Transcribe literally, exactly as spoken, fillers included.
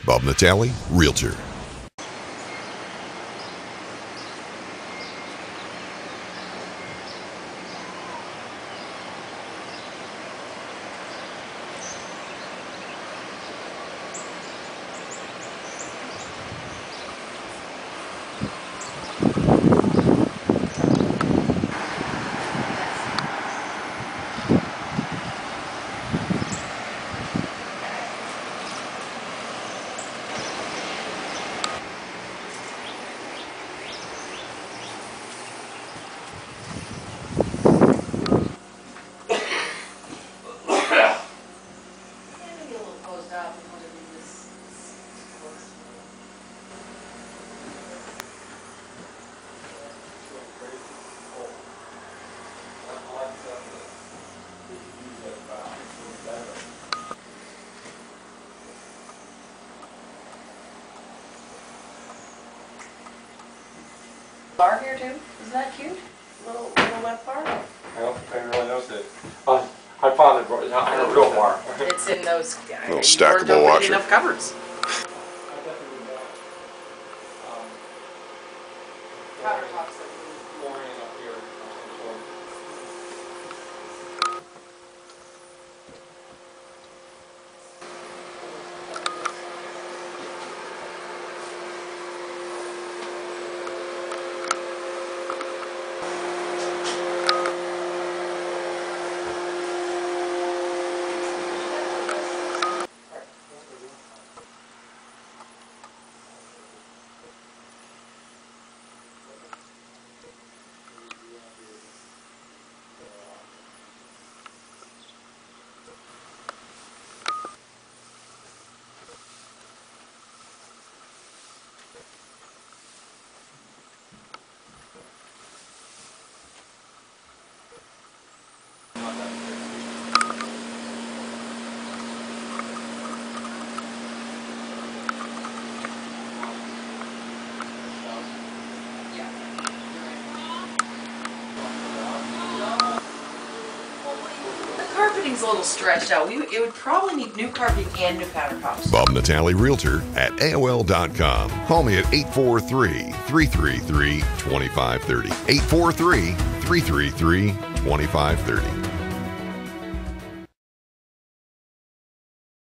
Bob Natale, Realtor. Bar here too? Isn't that cute? Little little wet bar? I don't think I really noticed it. Uh, I found it in a real bar. It's in those yeah, Little stackable weren't washer. enough cupboards. Countertops that Flooring up here. Carpeting's a little stretched out. We, it would probably need new carpeting and new countertops. Bob Natale, Realtor at A O L dot com. Call me at eight four three, three three three, two five three zero. eight four three, three three three, two five three zero.